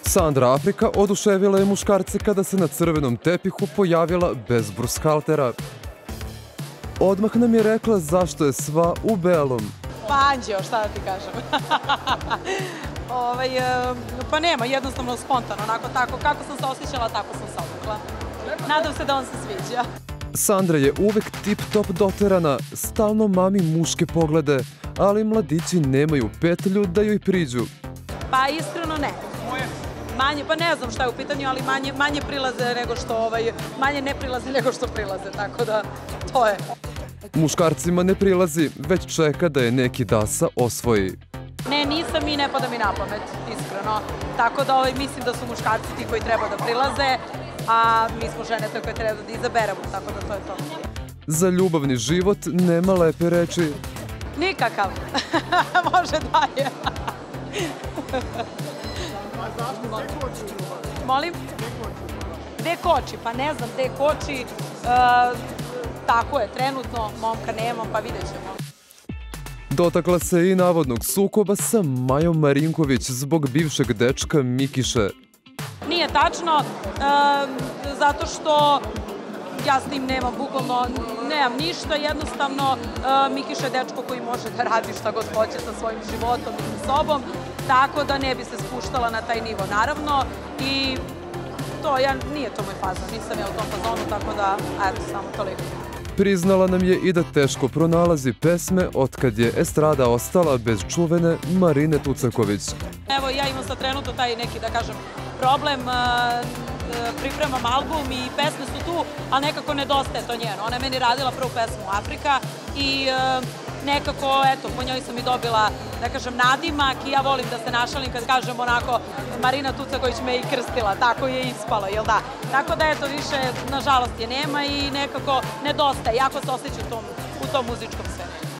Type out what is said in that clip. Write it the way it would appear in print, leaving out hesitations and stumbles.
Sandra Afrika oduševila je muškarce kada se na crvenom tepihu pojavila bez brushaltera. Odmah nam je rekla zašto je sva u belom. Pa anđeo, šta da ti kažem. Pa nema, jednostavno spontano, onako tako. Kako sam se osjećala, tako sam se obukla. Nadam se da vam se sviđa. Sandra je uvek tip-top doterana, stalno mami muške poglede, ali mladići nemaju petlju da joj priđu. Pa iskreno ne. Manje, pa ne znam šta je u pitanju, ali manje prilaze nego što, manje ne prilaze nego što prilaze, tako da to je. Muškarcima ne prilazi, već čeka da je neki dasa osvoji. Ne, nisam i ne pada mi na pamet, iskreno. Tako da mislim da su muškarci ti koji treba da prilaze, a mi smo žene koje treba da izaberemo, tako da to je to. Za ljubavni život nema lepe reči. Nikakav. Može dalje. Molim? Gde koči? Pa ne znam gde koči. Tako je, trenutno momka nemam, pa vidjet ćemo. Dotakla se i navodnog sukoba sa Majom Marinković zbog bivšeg dečka Mikiše. Nije tačno, zato što ja s njim nemam, bukvalno nemam ništa, jednostavno Mikiša je dečko koji može da radi šta god hoće sa svojim životom i sa sobom, tako da ne bi se spuštala na taj nivo, naravno, i to, nije to moj fazon, nisam ja u tom fazonu, tako da, eto, samo toliko. Priznala nam je i da teško pronalazi pesme otkad je estrada ostala bez čuvene Marine Tucaković. Evo, ja imam sad trenutno taj neki, da kažem, problem, pripremam album i pesme su tu, ali nekako nedostaje to njeno. Ona je meni radila prvu pesmu Afrika i nekako, eto, po njoj sam i dobila, da kažem, nadimak i ja volim da se našalim kad kažem onako Marina Tucaković me i krstila, tako je ispalo, jel da? Tako da, eto, više, nažalost je nema i nekako nedostaje, jako se osjeća u tom muzičkom svetu.